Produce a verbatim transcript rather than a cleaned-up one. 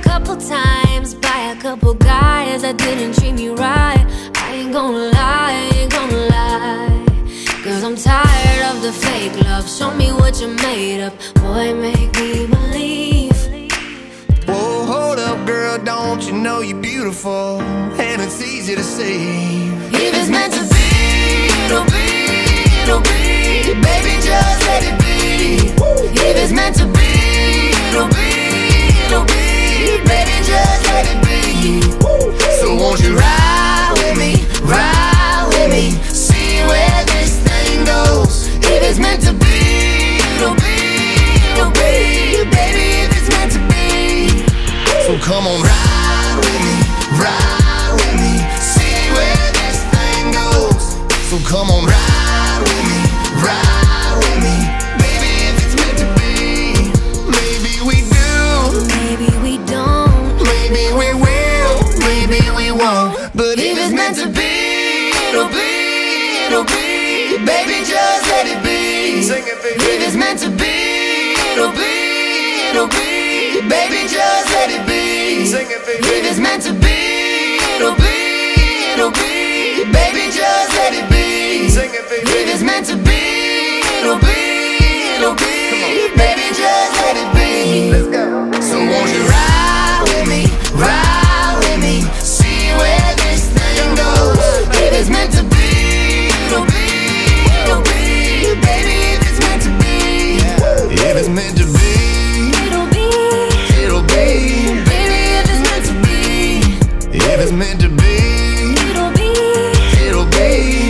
couple times by a couple guys that didn't treat me right. I ain't gonna lie, I ain't gonna lie, cause I'm tired of the fake love. Show me what you're made of, boy, make me believe. Whoa, hold up, girl, don't you know you're beautiful? And it's easy to see. If it's meant to be, it'll be, it'll be. Baby, just let it be. If it's meant to be, it'll be, it'll be. Baby, just let it be. So won't you ride with me, Ride with me, see where this thing goes. If it's meant to be, it'll be, it'll be. Baby, if it's meant to be. so come on, ride with me, ride with me, see where this thing goes. So come on, ride with me, ride with me, baby, if it's meant to be. Maybe we do, Maybe we don't, maybe we will, maybe we won't. But if it's meant to be, it'll be, it'll be. Baby, just let it be. sing it, baby. If it's meant to be, it'll be, it'll be. Baby, just let it be. Sing it, baby. If it's meant to be, it'll be, it'll be. Baby, just let it be. Sing it, baby. If it's meant to be, it'll be, it'll be. Baby, just let it be. Let's go. So won't you ride with me, ride with me, see where this thing goes. If it's meant to be, it'll be, it'll be. Baby, if it's meant to be, If it's meant to be, it'll be, it'll be. baby, if it's meant to be, If it's meant to be, it'll be, it'll be.